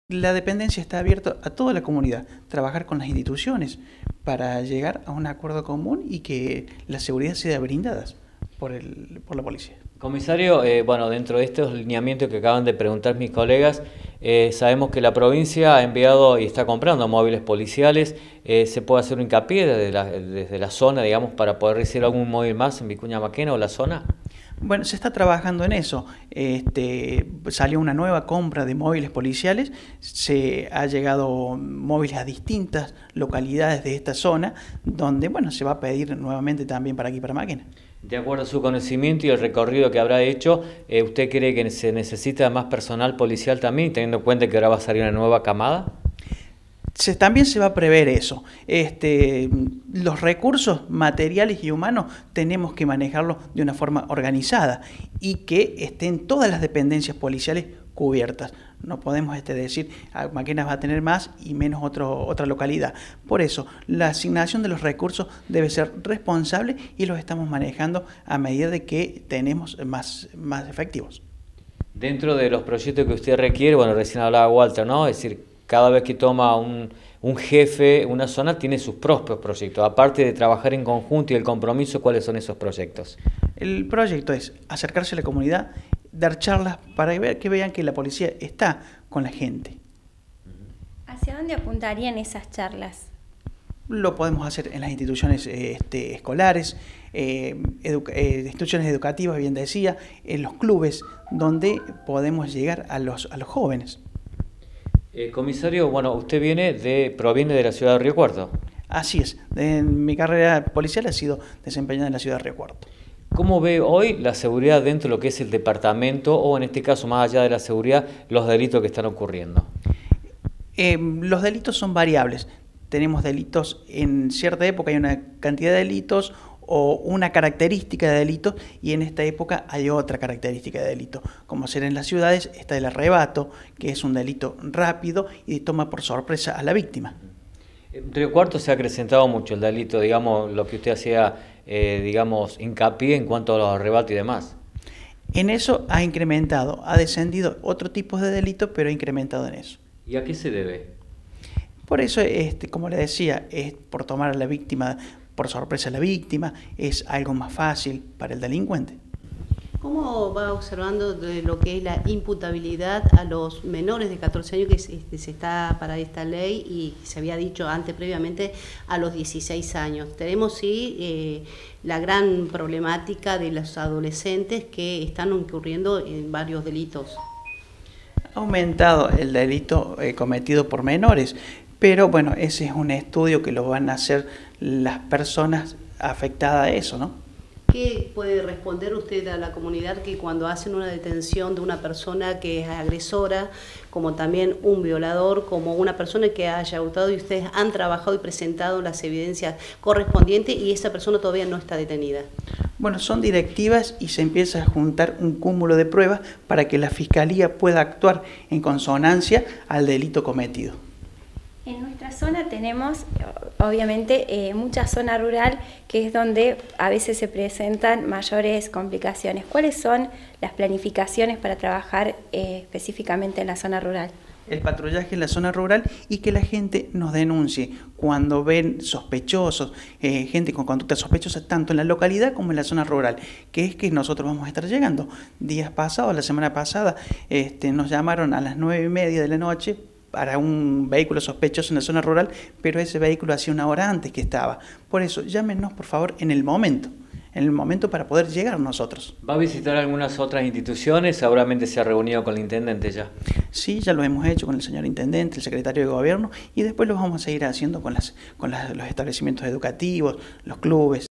La dependencia está abierta a toda la comunidad, trabajar con las instituciones para llegar a un acuerdo común y que la seguridad sea brindada por la policía. Comisario, bueno, dentro de estos lineamientos que acaban de preguntar mis colegas, sabemos que la provincia ha enviado y está comprando móviles policiales. ¿Se puede hacer un hincapié desde la zona, digamos, para poder recibir algún móvil más en Vicuña Maquena o la zona? Bueno, se está trabajando en eso. Salió una nueva compra de móviles policiales, se ha llegado móviles a distintas localidades de esta zona, donde bueno, se va a pedir nuevamente también para aquí, para Maquena. De acuerdo a su conocimiento y el recorrido que habrá hecho, ¿usted cree que se necesita más personal policial también, teniendo en cuenta que ahora va a salir una nueva camada? También se va a prever eso. Los recursos materiales y humanos tenemos que manejarlos de una forma organizada y que estén todas las dependencias policiales cubiertas. No podemos decir Maquena va a tener más y menos otra localidad. Por eso, la asignación de los recursos debe ser responsable y los estamos manejando a medida de que tenemos más efectivos. Dentro de los proyectos que usted requiere, bueno, recién hablaba Walter, ¿no? Es decir, cada vez que toma un jefe una zona tiene sus propios proyectos. Aparte de trabajar en conjunto y el compromiso, ¿cuáles son esos proyectos? El proyecto es acercarse a la comunidad, dar charlas para que vean que la policía está con la gente. ¿Hacia dónde apuntarían esas charlas? Lo podemos hacer en las instituciones escolares, instituciones educativas, bien decía, en los clubes, donde podemos llegar a los jóvenes. Comisario, bueno, usted proviene de la ciudad de Río Cuarto. Así es, mi carrera policial ha sido desempeñada en la ciudad de Río Cuarto. ¿Cómo ve hoy la seguridad dentro de lo que es el departamento o en este caso, más allá de la seguridad, los delitos que están ocurriendo? Los delitos son variables. Tenemos delitos, en cierta época hay una cantidad de delitos o una característica de delitos y en esta época hay otra característica de delito. Como ser en las ciudades está el arrebato, que es un delito rápido y toma por sorpresa a la víctima. En Río Cuarto se ha acrecentado mucho el delito, digamos, lo que usted hacía, digamos, hincapié en cuanto a los arrebatos y demás. En eso ha incrementado, ha descendido otro tipo de delito, pero ha incrementado en eso. ¿Y a qué se debe? Por eso, como le decía, es por tomar a la víctima por sorpresa a la víctima, es algo más fácil para el delincuente. ¿Cómo va observando de lo que es la imputabilidad a los menores de 14 años que se está para esta ley y se había dicho antes previamente a los 16 años? Tenemos sí la gran problemática de los adolescentes que están incurriendo en varios delitos. Ha aumentado el delito cometido por menores, pero bueno, ese es un estudio que lo van a hacer las personas afectadas a eso, ¿no? ¿Qué puede responder usted a la comunidad que cuando hacen una detención de una persona que es agresora, como también un violador, como una persona que haya hurtado y ustedes han trabajado y presentado las evidencias correspondientes y esa persona todavía no está detenida? Bueno, son directivas y se empieza a juntar un cúmulo de pruebas para que la Fiscalía pueda actuar en consonancia al delito cometido. En nuestra zona tenemos, obviamente, mucha zona rural, que es donde a veces se presentan mayores complicaciones. ¿Cuáles son las planificaciones para trabajar específicamente en la zona rural? El patrullaje en la zona rural y que la gente nos denuncie cuando ven sospechosos, gente con conducta sospechosa, tanto en la localidad como en la zona rural, que es que nosotros vamos a estar llegando. Días pasados, la semana pasada, nos llamaron a las 9:30 de la noche para un vehículo sospechoso en la zona rural, pero ese vehículo hacía una hora antes que estaba. Por eso, llámenos por favor en el momento para poder llegar nosotros. ¿Va a visitar algunas otras instituciones? Seguramente se ha reunido con el intendente ya. Sí, ya lo hemos hecho con el señor intendente, el secretario de gobierno, y después lo vamos a seguir haciendo con los establecimientos educativos, los clubes.